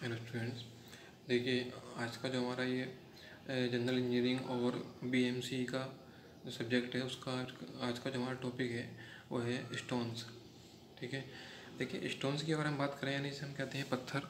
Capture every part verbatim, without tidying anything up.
Hello students, देखिए आज का जो हमारा ये जनरल इंजीनियरिंग और बीएमसी का जो सब्जेक्ट है उसका आज का जो हमारा टॉपिक है वो है स्टोन्स। ठीक है, देखिए स्टोन्स की अगर हम बात करें यानी इसे हम कहते हैं पत्थर।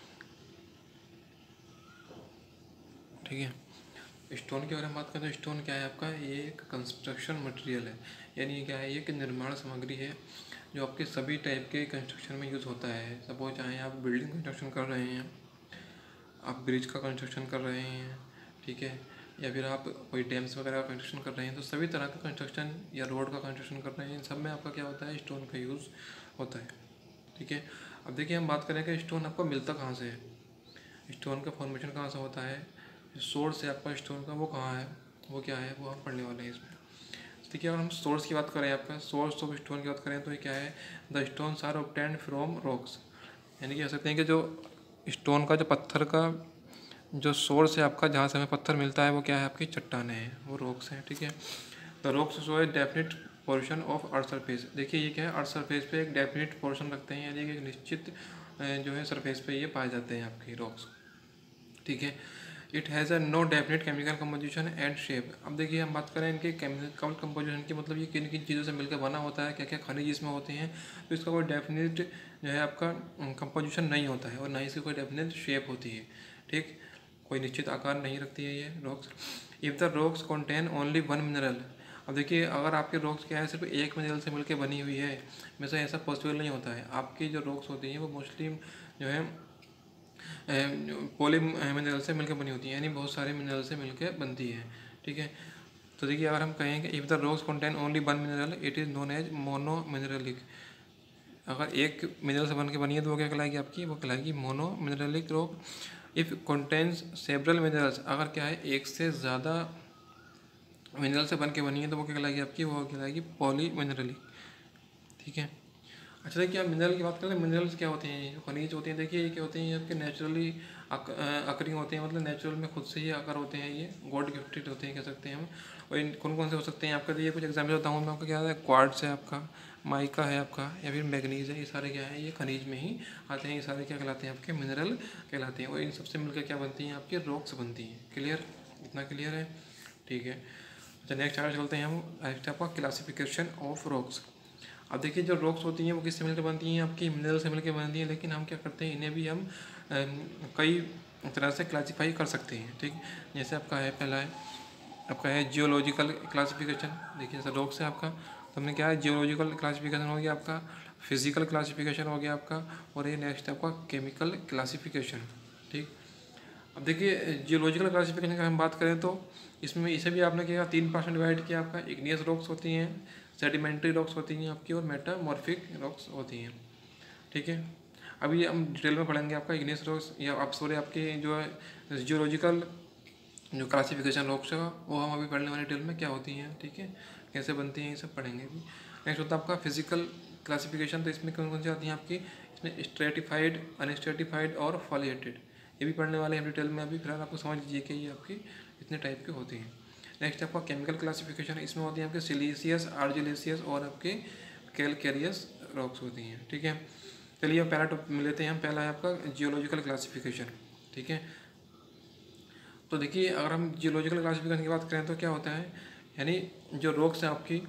ठीक है, स्टोन की अगर हम बात करें तो स्टोन क्या है आपका, ये एक कंस्ट्रक्शन मटेरियल है। यानी क्या है, ये एक निर्माण सामग्री है जो आपके सभी टाइप के कंस्ट्रक्शन में यूज़ होता है। सपोज चाहे आप बिल्डिंग कंस्ट्रक्शन कर रहे हैं, आप ब्रिज का कंस्ट्रक्शन कर रहे हैं, ठीक है, या फिर आप कोई डैम्स वगैरह का कंस्ट्रक्शन कर रहे हैं, तो सभी तरह का कंस्ट्रक्शन या रोड का कंस्ट्रक्शन कर रहे हैं, इन सब में आपका क्या होता है, स्टोन का यूज़ होता है। ठीक है, अब देखिए हम बात करें कि स्टोन आपको मिलता कहाँ से है, स्टोन का फॉर्मेशन कहाँ से होता है, सोर्स है आपका स्टोन का वो कहाँ है, वो क्या है, वो हम पढ़ने वाले हैं इसमें। देखिए अगर हम सोर्स की बात करें, आपका सोर्स ऑफ स्टोन की बात करें तो ये क्या है, the stones are obtained from rocks. यानी कि कह सकते हैं कि जो स्टोन का जो पत्थर का जो सोर्स है आपका, जहाँ से हमें पत्थर मिलता है वो क्या है, आपकी चट्टानें हैं, वो रॉक्स हैं। ठीक है, the rocks show a definite portion of earth surface. देखिए ये क्या है, अर्थ सरफेस पे एक डेफिनेट पोर्शन रखते हैं, यानी कि एक निश्चित जो है सरफेस पे ये पाए जाते हैं आपकी रॉक्स। ठीक है, it has a no definite chemical composition and shape. अब देखिए हम बात करें इनके केमिकल कंपोजिशन की, मतलब ये किन किन चीज़ों से मिलकर बना होता है, क्या क्या खनिज इसमें होते हैं, तो इसका कोई डेफिनेट जो है आपका कंपोजिशन नहीं होता है और ना ही इसकी कोई डेफिनेट शेप होती है। ठीक, कोई निश्चित आकार नहीं रखती है ये rocks. If the rocks contain only one mineral. अब देखिए अगर आपके रॉक्स क्या है, सिर्फ एक मिनरल से मिलकर बनी हुई है, वैसे ऐसा पॉसिबल नहीं होता है। आपकी जो रॉक्स होती हैं वो मोस्टली जो है पॉली मिनरल से मिलकर बनी होती है, यानी बहुत सारे मिनरल से मिलकर बनती है। ठीक है, तो देखिए अगर हम कहें कि if the rocks contain only one mineral it is known as mono mineralic. अगर एक मिनरल से बन के बनी है तो वो क्या कहलाएगी आपकी, वो कहलाएगी mono mineralic rock. If contains several minerals, अगर क्या है एक से ज़्यादा मिनरल से बन के बनी है तो वो क्या कहलाएगी आपकी, वो कहलाएगी पॉली मिनरलिक। ठीक है, अच्छा देखिए आप मिनरल की बात करें, मिनरल्स क्या होते हैं, जो खनिज होते हैं, देखिए ये क्या होते हैं, ये आपके नेचुरली अकरिंग होते हैं, मतलब नेचुरल में खुद से ही आकर होते हैं, ये गॉड गिफ्टेड होते हैं कह सकते हैं हम। और इन कौन कौन से हो सकते हैं आपका, लिए कुछ एग्जाम्पल बताऊँ मैं आपको, क्या है, क्वार्ट्ज है आपका, माइका है आपका, या फिर मैग्नीज है, ये सारे क्या है, ये खनिज में ही आते हैं, ये सारे क्या कहलाते हैं आपके, मिनरल कहलाते हैं। और इन सबसे मिलकर क्या बनती हैं आपकी, रॉक्स बनती हैं। क्लियर, इतना क्लियर है। ठीक है, अच्छा नेक्स्ट आगे चलते हैं हम, नेक्स्ट आपका क्लासिफिकेशन ऑफ रॉक्स। अब देखिए जो रॉक्स होती हैं वो किससे मिलकर बनती हैं, आपकी मिनरल से मिलकर बनती हैं, लेकिन हम क्या करते हैं, इन्हें भी हम कई तरह से क्लासीफाई कर सकते हैं। ठीक, जैसे आपका है, पहला है आपका है जियोलॉजिकल क्लासिफिकेशन। देखिए जैसे रॉक्स है आपका, तो हमने क्या है, जियोलॉजिकल क्लासिफिकेशन हो गया आपका, फिजिकल क्लासिफिकेशन हो गया आपका, और ये नेक्स्ट आपका केमिकल क्लासिफिकेशन। ठीक, अब देखिए जियोलॉजिकल क्लासिफिकेशन की हम बात करें तो इसमें इसे भी आपने क्या तीन परसेंट डिवाइड किया, आपका इग्नियस रॉक्स होती हैं, सेडिमेंट्री रॉक्स होती हैं आपकी, और मेटामॉर्फिक रॉक्स होती हैं। ठीक है, अभी हम डिटेल में पढ़ेंगे आपका इग्नियस रॉक्स, या आप सॉरी आपके जो है जियोलॉजिकल जो क्लासिफिकेशन रॉक्स है वो हम अभी पढ़ने वाले डिटेल में क्या होती हैं। ठीक है, कैसे बनती हैं, ये सब पढ़ेंगे अभी। नेक्स्ट होता है आपका फिजिकल क्लासिफिकेशन, तो इसमें कौन कौन सी आती हैं आपकी, इसमें स्ट्रेटिफाइड, अनस्ट्रेटिफाइड और फॉलिएटेड, ये भी पढ़ने वाले हैं डिटेल में अभी। फिलहाल आपको समझ लीजिए कि ये आपकी इतने टाइप की होती हैं। नेक्स्ट आपका केमिकल क्लासिफिकेशन, इसमें होती है आपके सिलीसियस, आर्जिलेसियस और आपके कैलकेरियस रॉक्स होती हैं। ठीक है, चलिए पहला टॉपिक लेते हैं हम, पहला है आपका जियोलॉजिकल क्लासिफिकेशन। ठीक है, तो देखिए अगर हम जियोलॉजिकल क्लासिफिकेशन की बात करें तो क्या होता है, यानी जो रॉक्स हैं आपकी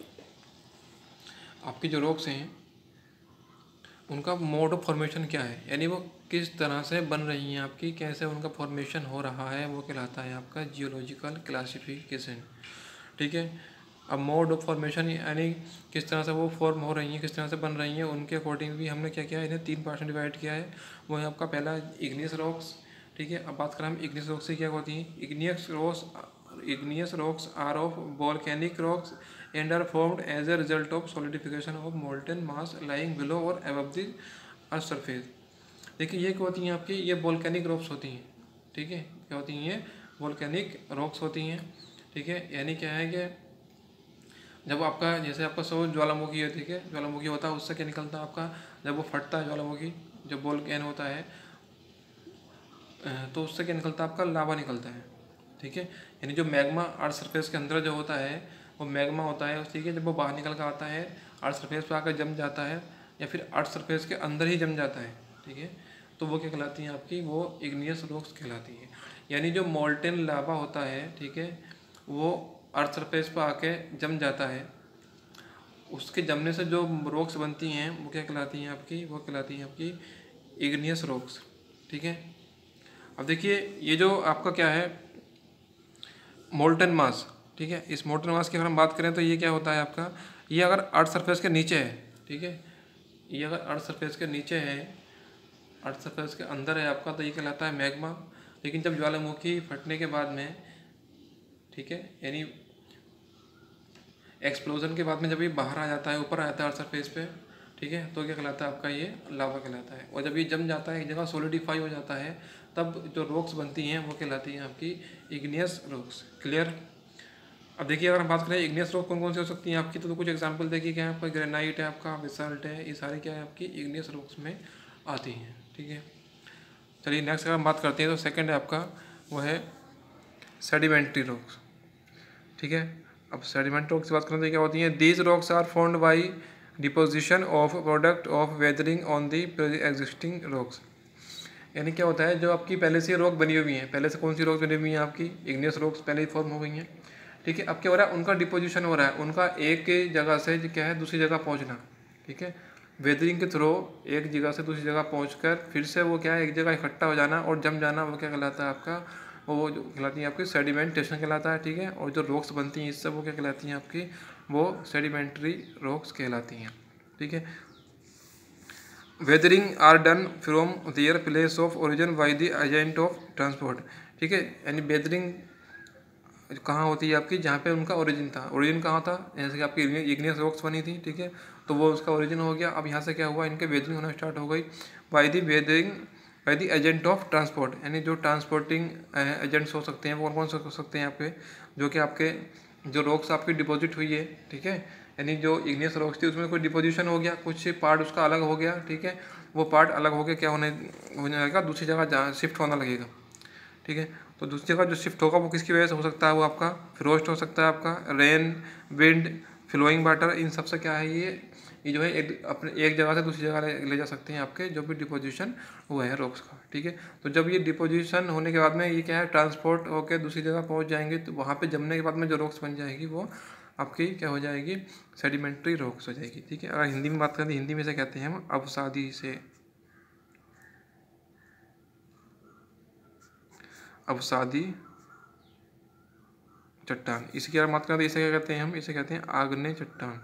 आपकी जो रॉक्स हैं उनका मोड ऑफ फॉर्मेशन क्या है, यानी वो किस तरह से बन रही हैं आपकी, कैसे उनका फॉर्मेशन हो रहा है, वो कहलाता है आपका जियोलॉजिकल क्लासिफिकेशन। ठीक है, अब मोड ऑफ फॉर्मेशन यानी किस तरह से वो फॉर्म हो रही हैं, किस तरह से बन रही हैं, उनके अकॉर्डिंग भी हमने क्या किया है, इन्हें तीन पार्ट में डिवाइड किया है। वो है आपका पहला इग्नियस रॉक्स। ठीक है, अब बात करें हम इग्नियस रॉक्स से क्या होती हैं, igneous rocks igneous rocks are of volcanic rocks and are formed as a result of solidification of molten mass lying below और अबव द अर्थ सरफेस। देखिए ये क्या होती हैं आपकी, ये वॉल्केनिक रॉक्स होती हैं। ठीक है, क्या होती हैं, ये वॉल्केनिक रॉक्स होती हैं। ठीक है, यानी क्या है कि जब आपका जैसे आपका सो ज्वालामुखी है, ठीक है, ज्वालामुखी होता है, उससे क्या निकलता है आपका, जब वो फटता है ज्वालामुखी, जब वोल्केनो होता है तो उससे क्या निकलता है आपका, लावा निकलता है। ठीक है, यानी जो मैग्मा अर्थ सरफेस के अंदर जो होता है वो मैग्मा होता है, ठीक है, जब वो बाहर निकल कर आता है अर्थ सरफेस पर आकर जम जाता है, या फिर अर्थ सरफेस के अंदर ही जम जाता है। ठीक है, तो वो क्या कहलाती हैं आपकी, वो इग्नियस रॉक्स कहलाती है। यानी जो मोल्टेन लावा होता है, ठीक है, वो अर्थ सरफेस पर आके जम जाता है, उसके जमने से जो रॉक्स बनती हैं वो क्या कहलाती हैं आपकी, वो कहलाती हैं आपकी इग्नियस रॉक्स, ठीक है। अब देखिए ये जो आपका क्या है मोल्टन मास, ठीक है, इस मोल्टन मास की अगर हम बात करें तो ये क्या होता है आपका, ये अगर अर्थ सरफेस के नीचे है, ठीक है, ये अगर अर्थ सरफेस के नीचे है, अर्थ सरफेस के अंदर है आपका, तो ये कहलाता है मैग्मा। लेकिन जब ज्वालामुखी फटने के बाद में, ठीक है, यानी एक्सप्लोजन के बाद में जब ये बाहर आ जाता है, ऊपर आ जाता है अर्थ सरफेस पे, ठीक है, तो क्या कहलाता है आपका, ये लावा कहलाता है। और जब ये जम जाता है, एक जगह सोलिडिफाई हो जाता है, तब जो रॉक्स बनती हैं वो कहलाती हैं आपकी इग्नियस रॉक्स। क्लियर। अब देखिए अगर हम बात करें इग्नियस रॉक कौन कौन सी हो सकती हैं आपकी, तो, तो कुछ एग्जांपल देखिए क्या है आपका, ग्रेनाइट है आपका, बेसाल्ट है, ये सारे क्या है आपकी इग्नियस रॉक्स में आती हैं, ठीक है। चलिए नेक्स्ट अगर हम बात करते हैं तो सेकंड है आपका वो है सेडिमेंट्री रॉक्स, ठीक है। अब सेडिमेंट्री रॉक्स की बात करें तो क्या होती हैं, these rocks are formed by deposition of product of weathering on the existing rocks. यानी क्या होता है, जो आपकी पहले से रॉक बनी हुई हैं, पहले से कौन सी रॉक्स बनी हुई हैं आपकी इग्नियस रॉक्स पहले ही फॉर्म हो गई हैं, ठीक है। अब क्या हो रहा है, उनका डिपोजिशन हो रहा है, उनका एक जगह से क्या है दूसरी जगह पहुंचना, ठीक है, वेदरिंग के थ्रू एक जगह से दूसरी जगह पहुंचकर फिर से वो क्या है एक जगह इकट्ठा हो जाना और जम जाना, वो क्या कहलाता है आपका, वो जो कहलाती है आपकी सेडिमेंटेशन कहलाता है, ठीक है। और जो रॉक्स बनती हैं इससे वो क्या कहलाती हैं आपकी, वो सेडिमेंट्री रॉक्स कहलाती हैं, ठीक है। Weathering are done from their place of origin by the agent of transport, ठीक है। यानी वेदरिंग कहाँ होती है आपकी, जहाँ पे उनका ओरिजिन था, ओरिजिन कहाँ था, जैसे कि आपकी इग्नियस रॉक्स बनी थी, ठीक है, तो वो उसका ओरिजिन हो गया। अब यहाँ से क्या हुआ, इनके वेदरिंग होना स्टार्ट हो गई by the weathering by the agent of transport. यानी जो ट्रांसपोर्टिंग एजेंट्स हो सकते हैं वो कौन कौन से हो सकते हैं आपके, जो कि आपके जो रॉक्स आपकी डिपॉजिट हुई है, ठीक है, यानी जो इग्नियस रॉक्स थी उसमें कोई डिपोजिशन हो गया, कुछ पार्ट उसका अलग हो गया, ठीक है, वो पार्ट अलग हो गया क्या होने होने लगेगा, दूसरी जगह जहाँ शिफ्ट होने लगेगा, ठीक है। तो दूसरी जगह जो शिफ्ट होगा वो किसकी वजह से हो सकता है, वो आपका फ्रोस्ट हो सकता है, आपका रेन, विंड, फ्लोइंग वाटर, इन सब से क्या है ये ये जो है एक अपने एक जगह से दूसरी जगह ले, ले जा सकते हैं आपके जो भी डिपोजिशन हुआ है रॉक्स का, ठीक है। तो जब ये डिपोजिशन होने के बाद में ये क्या है ट्रांसपोर्ट होकर दूसरी जगह पहुंच जाएंगे, तो वहाँ पे जमने के बाद में जो रॉक्स बन जाएगी वो आपकी क्या हो जाएगी, सेडिमेंट्री रॉक्स हो जाएगी, ठीक है। अगर हिंदी में बात करें तो हिंदी में से कहते हैं हम अवसादी से, अवसादी चट्टान। इसकी अगर बात करें तो इसे क्या कहते हैं हम, इसे कहते हैं आग्नेय चट्टान,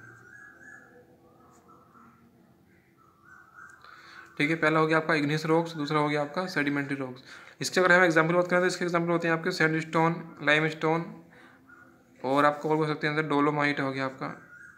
ठीक है। पहला हो गया आपका इग्नियस रॉक्स, दूसरा हो गया आपका सेडिमेंट्री रॉक्स। इसके अगर हम एग्जाम्पल बात करें तो इसके एग्जाम्पल होते हैं आपके सैंडस्टोन, लाइमस्टोन, और आपको और बोल सकते हैं अंदर डोलोमाइट हो गया आपका,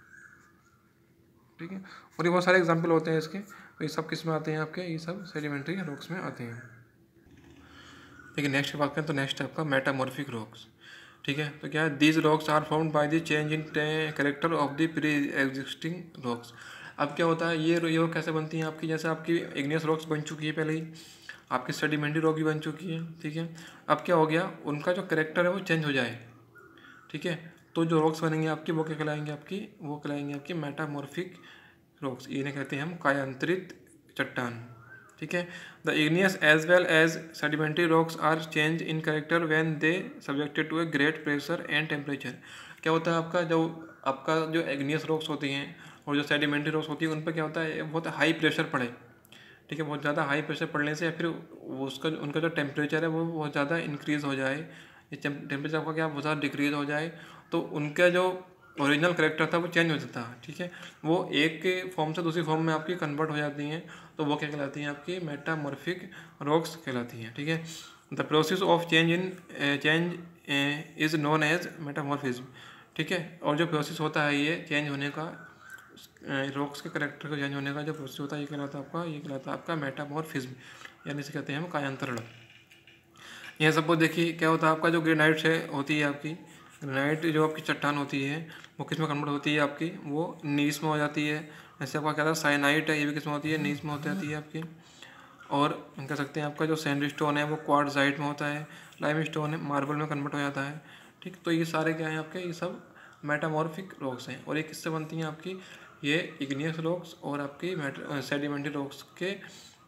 ठीक है। और ये बहुत सारे एग्जाम्पल होते हैं इसके, तो ये सब किस में आते हैं आपके, ये सब सेडिमेंट्री रॉक्स में आते हैं। देखिए नेक्स्ट की बात करें तो नेक्स्ट है आपका मेटामॉर्फिक रॉक्स, ठीक है। तो क्या है, these rocks are found by the change in character of the pre existing rocks. अब क्या होता है, ये ये रॉक कैसे बनती हैं आपकी, जैसे आपकी इग्नियस रॉक्स बन चुकी है पहले ही, आपकी सेडिमेंट्री रॉक भी बन चुकी है, ठीक है। अब क्या हो गया, उनका जो कैरेक्टर है वो चेंज हो जाए, ठीक है, तो जो रॉक्स बनेंगे आपकी वो क्या कहलाएंगे आपकी, वो कहलाएंगे आपकी मेटामॉर्फिक रॉक्स। इन्हें कहते हैं हम कायांतरित चट्टान, ठीक है। The igneous as well as sedimentary rocks are change in character when they subjected to a great pressure and temperature. क्या होता है आपका, जो आपका जो इग्नियस रॉक्स होती हैं और जो सेडिमेंट्री रॉक्स होती है उन पर क्या होता है, बहुत हाई प्रेशर पड़े, ठीक है, बहुत ज़्यादा हाई प्रेशर पड़ने से या फिर उसका उनका जो टेम्परेचर है वो बहुत ज़्यादा इंक्रीज़ हो जाए, ये टेम्परेचर आपका क्या बहुत ज़्यादा डिक्रीज़ हो जाए, तो उनका जो ओरिजिनल करेक्टर था वो चेंज हो जाता है, ठीक है, वो एक के फॉर्म से दूसरी फॉर्म में आपकी कन्वर्ट हो जाती हैं, तो वो क्या कहलाती हैं आपकी मेटामॉर्फिक रॉक्स कहलाती हैं, ठीक है। The process of change in change is known as metamorphism, ठीक है। और जो प्रोसेस होता है ये चेंज होने का, रॉक्स के करेक्टर को चेंज होने का जो प्रोसेस होता है ये कहलाता है आपका, ये कहलाता है आपका मेटामॉर्फिज्म, यानी इसे कहते हैं हम कायांतरण। यह सब देखिए क्या होता है आपका, जो ग्रेनाइट है होती है आपकी, ग्रेनाइट जो आपकी चट्टान होती है वो किस में कन्वर्ट होती है आपकी, वो नीस में हो जाती है। जैसे आपका क्या था साइनाइट है, ये भी किस में होती है, नीस में होती जाती है आपकी। और हम कह सकते हैं आपका जो सैंडस्टोन है वो क्वार्ट्जाइट में होता है, लाइमस्टोन है मार्बल में कन्वर्ट हो जाता है, ठीक। तो ये सारे क्या हैं आपके, ये सब मेटामॉर्फिक रॉक्स हैं। और ये किससे बनती हैं आपकी, ये इग्नियस रॉक्स और आपकी सेडिमेंट्री रॉक्स के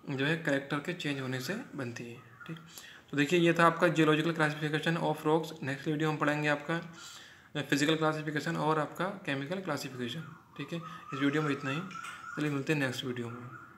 जो है कैरेक्टर के चेंज होने से बनती है। ठीक, तो देखिए ये था आपका geological classification of rocks. Next video हम पढ़ेंगे आपका फिजिकल क्लासिफिकेशन और आपका केमिकल क्लासिफिकेशन। ठीक है, इस वीडियो में इतना ही, चलिए मिलते हैं नेक्स्ट वीडियो में।